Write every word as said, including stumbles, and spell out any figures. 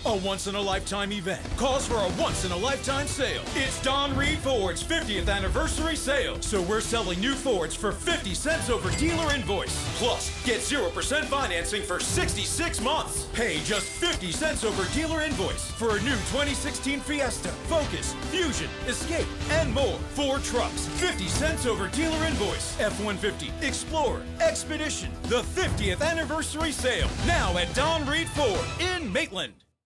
A once-in-a-lifetime event calls for a once-in-a-lifetime sale. It's Don Reid Ford's fiftieth anniversary sale. So we're selling new Fords for fifty cents over dealer invoice. Plus, get zero percent financing for sixty-six months. Pay just fifty cents over dealer invoice for a new twenty sixteen Fiesta, Focus, Fusion, Escape, and more. Ford trucks, fifty cents over dealer invoice. F one fifty, Explorer, Expedition. The fiftieth anniversary sale. Now at Don Reid Ford in Maitland.